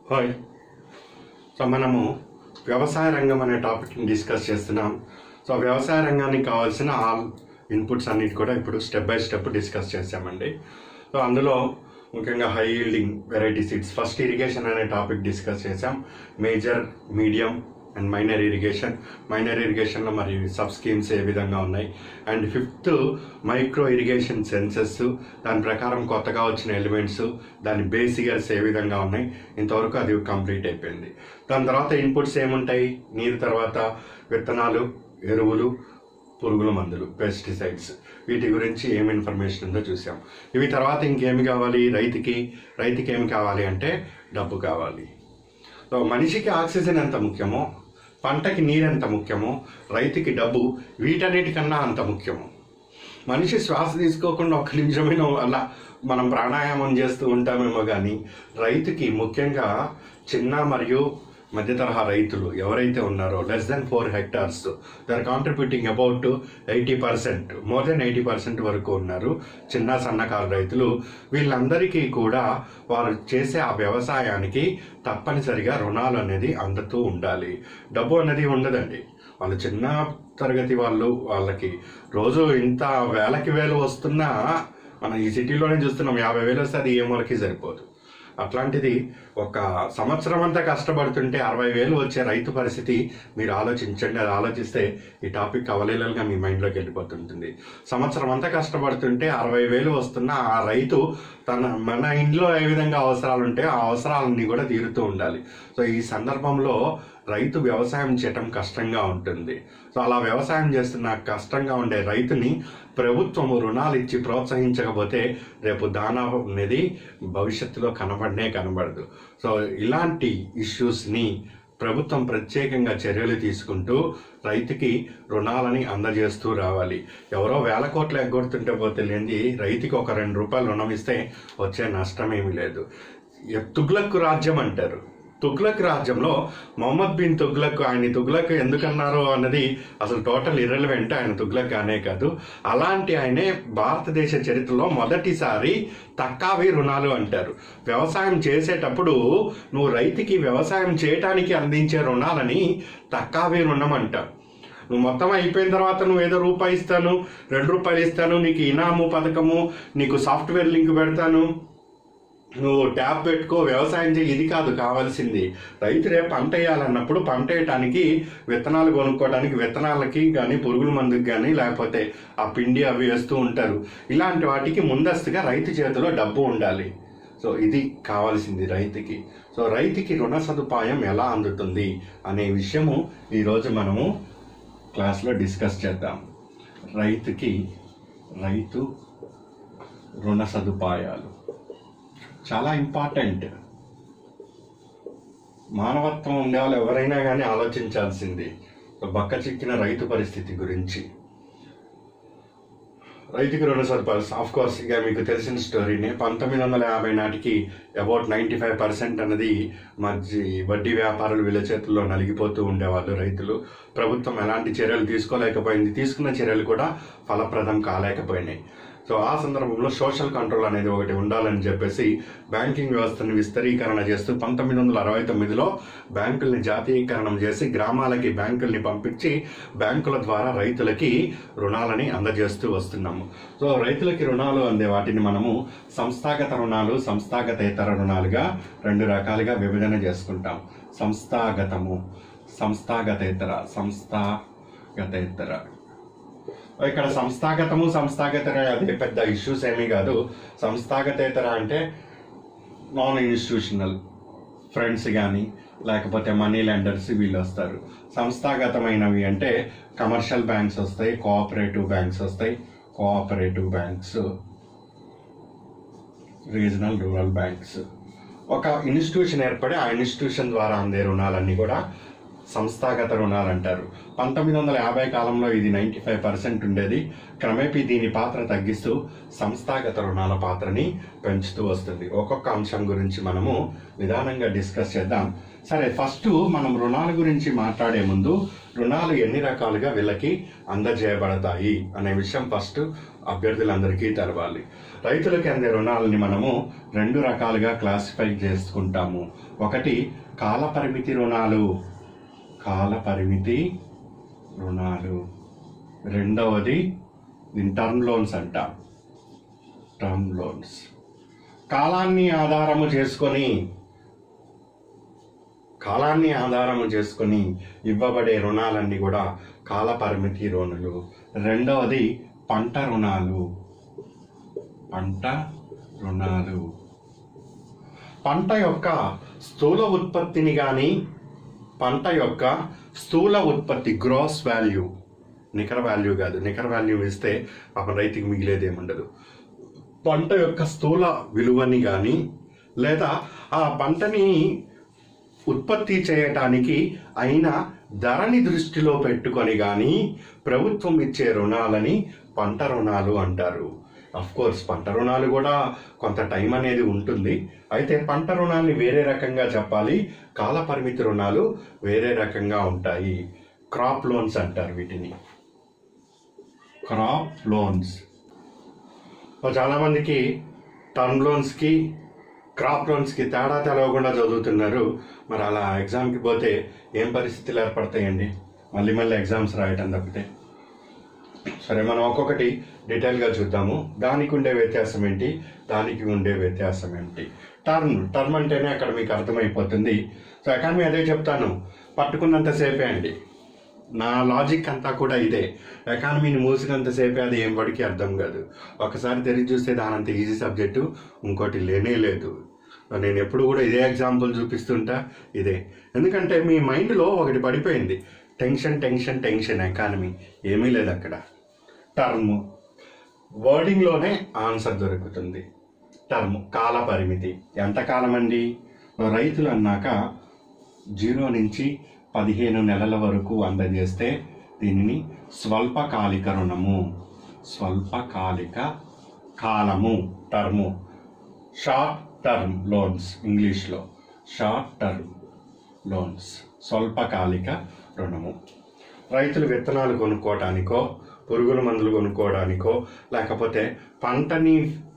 Hi. మనము వ్యవసాయ రంగం అనే టాపిక్ని డిస్కస్ చేస్తున్నాం. వ్యవసాయ రంగానికి కావాల్సిన ఆల్ ఇన్పుట్స్ అన్నిటి కూడా ఇప్పుడు స్టెప్ బై స్టెప్ డిస్కస్ చేసామండి. అందులో ముఖ్యంగా high yielding variety seeds, first irrigation అనే టాపిక్ డిస్కస్ చేసాం. మేజర్, మీడియం అండ్ మైనర్ ఇరిగేషన్లో మరి సబ్ స్కీమ్స్ ఏ విధంగా ఉన్నాయి. And fifth micro irrigation census, దాని ప్రకారం కొత్తగా వచ్చిన ఎలిమెంట్స్, దాని బేసిగర్స్ ఏ విధంగా ఉన్నాయి. ఇంతవరకు అది కంప్లీట్ అయిపోయింది. దాని తర్వాత ఇన్పుట్స్ ఏముంటాయి, నీరు తర్వాత విత్తనాలు, ఎరువులు, పురుగుల మందులు, పెస్టిసైడ్స్, వీటి గురించి ఏమి ఇన్ఫర్మేషన్ ఉందో చూసాం. ఇవి తర్వాత ఇంకేమి కావాలి రైతుకి ఏమి కావాలి అంటే డబ్బు కావాలి. మనిషికి ఆక్సిజన్ ఎంత ముఖ్యమో, పంటకి నీరు ఎంత ముఖ్యమో, రైతుకి డబ్బు వీటన్నిటికన్నా అంత ముఖ్యము. మనిషి శ్వాస తీసుకోకుండా ఒక్క నిమిషమైన అలా మనం ప్రాణాయామం చేస్తూ ఉంటామేమో కానీ రైతుకి ముఖ్యంగా చిన్న మరియు మధ్య తరహా రైతులు ఎవరైతే ఉన్నారో less than 4 hectares, they are contributing about 80%, more than 80% వరకు ఉన్నారు చిన్న సన్నకారు రైతులు. వీళ్ళందరికీ కూడా వారు చేసే ఆ వ్యవసాయానికి తప్పనిసరిగా రుణాలు అనేది అందుతూ ఉండాలి. డబ్బు అనేది ఉండదండి. వాళ్ళు చిన్న తరగతి వాళ్ళకి రోజు ఇంత వేలకి వేలు వస్తున్నా మనం ఈ సిటీలోనే చూస్తున్నాం. 50,000 వస్తే అది ఏ మూలకి సరిపోదు. అట్లాంటిది ఒక సంవత్సరం అంతా కష్టపడుతుంటే 60,000 వచ్చే రైతు పరిస్థితి మీరు ఆలోచించండి. అది ఆలోచిస్తే ఈ టాపిక్ అవలేలగా మీ మైండ్లోకి వెళ్ళిపోతుంటుంది. సంవత్సరం అంతా కష్టపడుతుంటే 60,000 వస్తున్న ఆ రైతు మన ఇంట్లో ఏ విధంగా అవసరాలు ఉంటే ఆ అవసరాలన్నీ కూడా తీరుతూ ఉండాలి. ఈ సందర్భంలో రైతు వ్యవసాయం చేయటం కష్టంగా ఉంటుంది. అలా వ్యవసాయం చేస్తున్న కష్టంగా ఉండే రైతుని ప్రభుత్వము రుణాలు ఇచ్చి ప్రోత్సహించకపోతే రేపు దానా అనేది భవిష్యత్తులో కనబడదు. ఇలాంటి ఇష్యూస్ని ప్రభుత్వం ప్రత్యేకంగా చర్యలు తీసుకుంటూ రైతుకి రుణాలని అందజేస్తూ రావాలి. ఎవరో వేల కోట్లు ఎగ్గొడుతుంటే పోతే లేని రైతుకి ఒక 2 రూపాయలు రుణం ఇస్తే వచ్చే నష్టమేమీ లేదు. తుగ్లక్ రాజ్యం అంటారు. తుగ్లక్ రాజ్యంలో మొహమ్మద్ బిన్ తుగ్లక్, ఆయన తుగ్లక్ ఎందుకన్నారో అన్నది అసలు టోటల్ ఇర్రెలవెంట్. ఆయన తుగ్లక్ అనే కాదు, అలాంటి ఆయనే భారతదేశ చరిత్రలో మొదటిసారి తక్కావి రుణాలు అంటారు. వ్యవసాయం చేసేటప్పుడు నువ్వు రైతుకి వ్యవసాయం చేయటానికి అందించే రుణాలని తక్కావి రుణం అంటారు. నువ్వు మొత్తం అయిపోయిన తర్వాత నువ్వు ఏదో రూపాయి ఇస్తాను, 2 రూపాయలు ఇస్తాను, నీకు ఇనాము పథకము, నీకు సాఫ్ట్వేర్ లింక్ పెడతాను, నువ్వు ట్యాబ్ పెట్టుకో, వ్యవసాయం చేయి, ఇది కాదు కావాల్సింది. రైతు రేపు పంట వేయాలన్నప్పుడు పంట వేయటానికి విత్తనాలు కొనుక్కోవడానికి విత్తనాలకి కానీ పురుగుల మందుకి కానీ లేకపోతే ఆ పిండి అవి వేస్తూ ఉంటారు. ఇలాంటి వాటికి ముందస్తుగా రైతు చేతిలో డబ్బు ఉండాలి. ఇది కావాల్సింది రైతుకి. రైతుకి రుణ సదుపాయం ఎలా అందుతుంది అనే విషయము ఈరోజు మనము క్లాస్లో డిస్కస్ చేద్దాం. రైతు రుణ సదుపాయాలు చాలా ఇంపార్టెంట్. మానవత్వం ఉండేవాళ్ళు ఎవరైనా కానీ ఆలోచించాల్సింది బక్క చిక్కిన రైతు పరిస్థితి గురించి. రైతుకి రుణ సదుపాయాలు ఆఫ్ కోర్స్ ఇక మీకు తెలిసిన స్టోరీనే. 1950 నాటికి అబౌట్ 95% అన్నది వడ్డీ వ్యాపారులు వీళ్ళ చేతుల్లో నలిగిపోతూ ఉండేవాళ్ళు రైతులు. ప్రభుత్వం ఎలాంటి చర్యలు తీసుకోలేకపోయింది, తీసుకున్న చర్యలు కూడా ఫలప్రదం కాలేకపోయినాయి. ఆ సందర్భంలో సోషల్ కంట్రోల్ అనేది ఒకటి ఉండాలని చెప్పేసి బ్యాంకింగ్ వ్యవస్థను విస్తరీకరణ చేస్తూ 1969లో బ్యాంకుల్ని జాతీయకరణం చేసి గ్రామాలకి బ్యాంకుల్ని పంపించి బ్యాంకుల ద్వారా రైతులకి రుణాలని అందజేస్తూ వస్తున్నాము. రైతులకి రుణాలు అందే వాటిని మనము సంస్థాగత రుణాలు, సంస్థాగతేతర రుణాలుగా 2 రకాలుగా విభజన చేసుకుంటాం. సంస్థాగతేతర. ఇక్కడ సంస్థాగతేతర అదే పెద్ద ఇష్యూస్ ఏమీ కాదు. సంస్థాగతేతర అంటే నాన్ ఇన్స్టిట్యూషనల్ ఫ్రెండ్స్ కానీ లేకపోతే మనీ లెండర్స్ వీళ్ళు వస్తారు. సంస్థాగతమైనవి అంటే కమర్షియల్ బ్యాంక్స్ వస్తాయి, cooperative banks, regional rural banks. ఒక ఇన్స్టిట్యూషన్ ఏర్పడి ఆ ఇన్స్టిట్యూషన్ ద్వారా అందే రుణాలన్నీ కూడా సంస్థాగత రుణాలు అంటారు. 1950 కాలంలో ఇది 95% ఉండేది. క్రమేపీ దీని పాత్ర తగ్గిస్తూ సంస్థాగత రుణాల పాత్రని పెంచుతూ వస్తుంది. ఒక్కొక్క అంశం గురించి మనము నిదానంగా డిస్కస్ చేద్దాం. సరే, ఫస్ట్ మనం రుణాల గురించి మాట్లాడే ముందు రుణాలు ఎన్ని రకాలుగా వీళ్ళకి అందజేయబడతాయి అనే విషయం ఫస్ట్ అభ్యర్థులందరికీ తెలవాలి. రైతులకి అందే రుణాలని మనము 2 రకాలుగా క్లాసిఫై చేసుకుంటాము. ఒకటి కాలపరిమితి రుణాలు, రెండవది టర్మ్ లోన్స్ అంటాం. టర్మ్ లోన్స్ కాలాన్ని ఆధారము చేసుకొని ఇవ్వబడే రుణాలన్నీ కూడా కాలపరిమితి రుణాలు. రెండవది పంట రుణాలు. పంట యొక్క స్థూల ఉత్పత్తిని కానీ, పంట యొక్క స్థూల ఉత్పత్తి గ్రాస్ వాల్యూ, నికర వాల్యూ కాదు, నికర వాల్యూ ఇస్తే పాపం రైతుకి మిగిలేదేముండదు. పంట యొక్క స్థూల విలువని కానీ లేదా ఆ పంటని ఉత్పత్తి చేయటానికి అయిన ధరని దృష్టిలో పెట్టుకొని కానీ ప్రభుత్వం ఇచ్చే రుణాలని పంట రుణాలు అంటారు. కోర్స్ పంట రుణాలు కూడా కొంత టైం అనేది ఉంటుంది. అయితే పంట రుణాన్ని వేరే రకంగా చెప్పాలి, కాలపరిమితి రుణాలు వేరే రకంగా ఉంటాయి. క్రాప్ లోన్స్ అంటారు వీటిని. క్రాప్ లోన్స్ చాలామందికి టర్మ్ లోన్స్కి క్రాప్ లోన్స్కి తేడా తెలవకుండా చదువుతున్నారు. మరి అలా ఎగ్జామ్కి పోతే ఏం పరిస్థితులు ఏర్పడతాయండి? మళ్ళీ ఎగ్జామ్స్ రాయటం తప్పితే. సరే, మనం ఒక్కొక్కటి డీటెయిల్గా చూద్దాము. దానికి ఉండే వ్యత్యాసం ఏంటి, దానికి ఉండే వ్యత్యాసం ఏంటి. టర్మ్ అంటేనే అక్కడ మీకు అర్థమైపోతుంది. సో ఎకానమీ అదే చెప్తాను, పట్టుకున్నంతసేపే అండి. నా లాజిక్ అంతా కూడా ఇదే. ఎకానమీని మూసినంతసేపే అది ఏం వాడికి అర్థం కాదు. ఒకసారి తెరిచి చూస్తే దానంత ఈజీ సబ్జెక్టు ఇంకోటి లేనే లేదు. నేను ఎప్పుడు కూడా ఇదే ఎగ్జాంపుల్ చూపిస్తుంటా, ఇదే. ఎందుకంటే మీ మైండ్లో ఒకటి పడిపోయింది, టెన్షన్. ఎకానమీ ఏమీ లేదు అక్కడ. టర్మ్ వర్డింగ్లోనే ఆన్సర్ దొరుకుతుంది. టర్మ్ కాల పరిమితి. ఎంతకాలం అండి? రైతులు అన్నాక 0 నుంచి 15 నెలల వరకు అందజేస్తే దీనిని స్వల్పకాలిక రుణము. స్వల్పకాలిక కాలము, టర్ము. షార్ట్ టర్మ్ లోన్స్, ఇంగ్లీష్లో షార్ట్ టర్మ్ లోన్స్, స్వల్పకాలిక రుణము. రైతులు విత్తనాలు కొనుక్కోవటానికో, పురుగుల మందులు కొనుక్కోవడానికో, లేకపోతే పంటని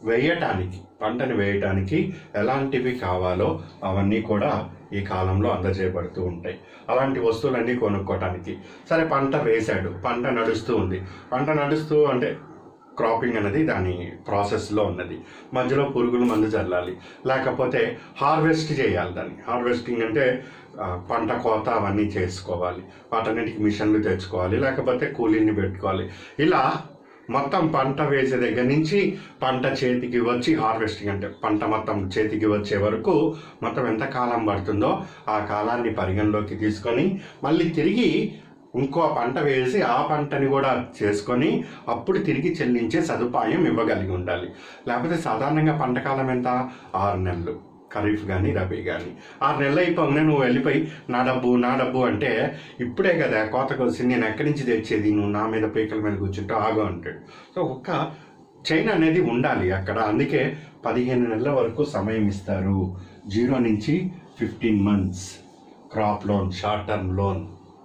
వేయటానికి ఎలాంటివి కావాలో అవన్నీ కూడా ఈ కాలంలో అందజేయబడుతూ ఉంటాయి. అలాంటి వస్తువులన్నీ కొనుక్కోవటానికి. సరే, పంట వేశాడు, పంట నడుస్తూ ఉంది. పంట నడుస్తూ అంటే క్రాపింగ్ అనేది దాని ప్రాసెస్లో ఉన్నది. మధ్యలో పురుగుల మందు చల్లాలి, లేకపోతే హార్వెస్ట్ చేయాలి. హార్వెస్టింగ్ అంటే పంట కోత అవన్నీ చేసుకోవాలి. వాటన్నిటికి మిషన్లు తెచ్చుకోవాలి, లేకపోతే కూలీని పెట్టుకోవాలి. ఇలా మొత్తం పంట వేసే దగ్గర నుంచి పంట చేతికి వచ్చి హార్వెస్టింగ్ అంటే పంట మొత్తం చేతికి వచ్చే వరకు మొత్తం ఎంత కాలం పడుతుందో ఆ కాలాన్ని పరిగణలోకి తీసుకొని మళ్ళీ తిరిగి ఇంకో పంట వేసి ఆ పంటని కూడా చేసుకొని అప్పుడు తిరిగి చెల్లించే సదుపాయం ఇవ్వగలిగి ఉండాలి. లేకపోతే సాధారణంగా పంట కాలం ఎంత? 6 నెలలు. ఖరీఫ్ కానీ రబీ కానీ 6 నెలలు అయిపోగానే నువ్వు వెళ్ళిపోయి నా డబ్బు అంటే ఇప్పుడే కదా కోతకు వచ్చింది, నేను ఎక్కడి నుంచి తెచ్చేది, నువ్వు నా మీద పీకల మీద కూర్చుంటూ ఆగు అంటాడు. సో ఒక్క చైన్ అనేది ఉండాలి అక్కడ. అందుకే 15 నెలల వరకు సమయం ఇస్తారు. 0 నుంచి 15 months crop loan, short term loan.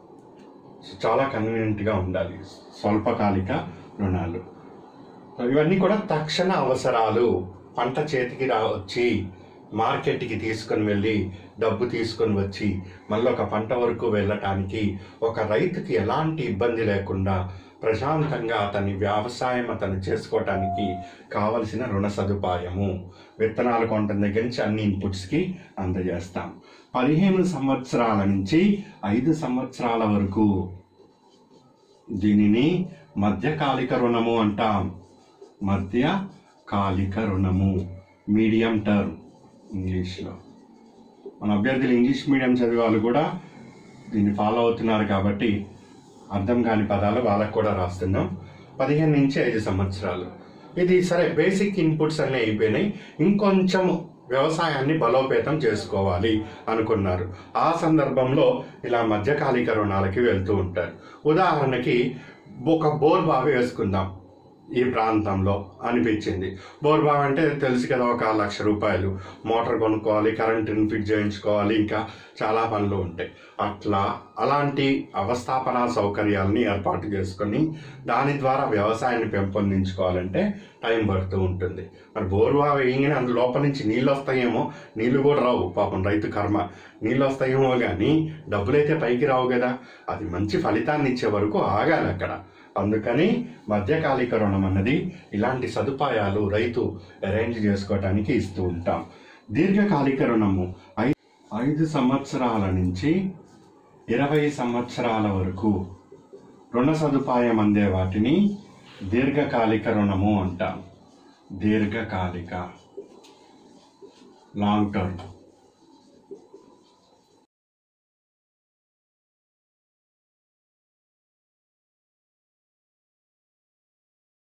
చాలా కన్వీనియంట్గా ఉండాలి. స్వల్పకాలిక రుణాలు ఇవన్నీ కూడా తక్షణ అవసరాలు. పంట చేతికి వచ్చి మార్కెట్కి తీసుకొని వెళ్ళి డబ్బు తీసుకొని వచ్చి మళ్ళీ ఒక పంట వరకు వెళ్ళటానికి ఒక రైతుకి ఎలాంటి ఇబ్బంది లేకుండా ప్రశాంతంగా అతని వ్యవసాయం చేసుకోవటానికి కావలసిన రుణ సదుపాయము. విత్తనాలు కొనటం దగ్గర నుంచి అన్ని ఇన్పుట్స్కి అందజేస్తాం. 15 సంవత్సరాల నుంచి 5 సంవత్సరాల వరకు దీనిని మధ్యకాలిక రుణము అంటాం. మధ్యకాలిక రుణము, మీడియం టర్మ్ ఇంగ్లీష్లో. మన అభ్యర్థులు ఇంగ్లీష్ మీడియం చదివే వాళ్ళు కూడా దీన్ని ఫాలో అవుతున్నారు కాబట్టి అర్థం కాని పదాలు వాళ్ళకు కూడా రాస్తున్నాం. 15 నుంచి 5 సంవత్సరాలు. ఇది సరే, బేసిక్ ఇన్పుట్స్ అన్నీ అయిపోయినాయి, ఇంకొంచెం వ్యవసాయాన్ని బలోపేతం చేసుకోవాలి అనుకున్నారు. ఆ సందర్భంలో ఇలా మధ్యకాలిక రుణాలకి వెళ్తూ ఉంటారు. ఉదాహరణకి ఒక బోర్ బావి వేసుకుందాం. ఈ ప్రాంతంలో అనిపించింది. బోర్బావి అంటే తెలుసు కదా, ఒక 1,00,000 రూపాయలు, మోటార్ కొనుక్కోవాలి, కరెంటుని ఫిట్ చేయించుకోవాలి, ఇంకా చాలా పనులు ఉంటాయి. అలాంటి అవస్థాపన సౌకర్యాలని ఏర్పాటు చేసుకొని దాని ద్వారా వ్యవసాయాన్ని పెంపొందించుకోవాలంటే టైం పడుతూ ఉంటుంది. మరి బోర్బావి వేయగానే అందులో లోపల నుంచి నీళ్ళు వస్తాయేమో, నీళ్ళు కూడా రావు, పాపం రైతు కర్మ. నీళ్ళు వస్తాయేమో కానీ డబ్బులైతే పైకి రావు కదా. అది మంచి ఫలితాన్ని ఇచ్చే వరకు ఆగాలి అక్కడ. అందుకని మధ్యకాలిక రుణం అన్నది ఇలాంటి సదుపాయాలు రైతు అరేంజ్ చేసుకోవటానికి ఇస్తూ ఉంటాం. దీర్ఘకాలిక రుణము 5 సంవత్సరాల నుంచి 20 సంవత్సరాల వరకు రుణ సదుపాయం అందే వాటిని దీర్ఘకాలిక రుణము అంటాం. దీర్ఘకాలిక, లాంగ్ టర్మ్.